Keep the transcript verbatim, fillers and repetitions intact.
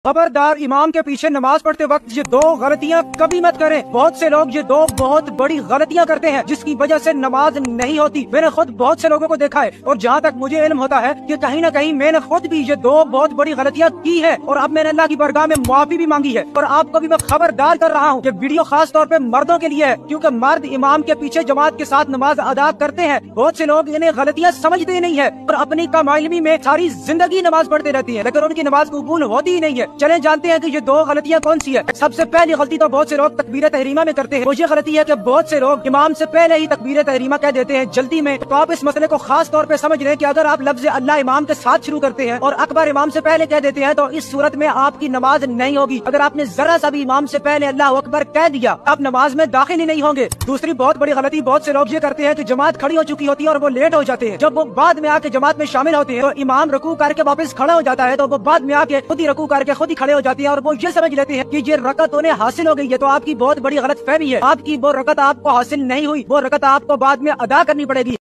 खबरदार इमाम के पीछे नमाज पढ़ते वक्त ये दो गलतियां कभी मत करें। बहुत से लोग ये दो बहुत बड़ी गलतियां करते हैं जिसकी वजह से नमाज नहीं होती। मैंने खुद बहुत से लोगों को देखा है और जहाँ तक मुझे इल्म होता है कि कहीं ना कहीं मैंने खुद भी ये दो बहुत बड़ी गलतियां की है और अब मैंने अल्लाह की बरगाह में माफी भी मांगी है। और आपको भी मैं खबरदार कर रहा हूँ कि वीडियो खास तौर पे मर्दों के लिए है, क्योंकि मर्द इमाम के पीछे जमात के साथ नमाज अदा करते हैं। बहुत से लोग इन्हें गलतियां समझते नहीं है और अपनी कमाइलमी में सारी जिंदगी नमाज पढ़ते रहती है, लेकिन उनकी नमाज कबूल होती ही नहीं है। चले जानते हैं कि ये दो गलतियां कौन सी है। सबसे पहली गलती तो बहुत से लोग तकबीर तहरीमा में करते हैं। वो ये गलती है कि बहुत से लोग इमाम से पहले ही तकबीर तहरीमा कह देते हैं जल्दी में। तो आप इस मसले को खास तौर पे समझ लें कि अगर आप लफ्ज अल्लाह इमाम के साथ शुरू करते हैं और अकबर इमाम से पहले कह देते हैं तो इस सूरत में आपकी नमाज नहीं होगी। अगर आपने जरा सा भी इमाम से पहले अल्लाह अकबर कह दिया आप नमाज में दाखिल ही नहीं होंगे। दूसरी बहुत बड़ी गलती बहुत से लोग ये करते हैं कि जमात खड़ी हो चुकी होती है और वो लेट हो जाते हैं। जब वो बाद में आके जमात में शामिल होते हैं तो इमाम रकू करके वापस खड़ा हो जाता है, तो वो बाद में आके खुद ही रकू करके खुद ही खड़े हो जाते हैं और वो ये समझ लेते हैं कि ये रकत उन्हें हासिल हो गई है। तो आपकी बहुत बड़ी गलत फहमी है, आपकी वो रकत आपको हासिल नहीं हुई, वो रकत आपको बाद में अदा करनी पड़ेगी।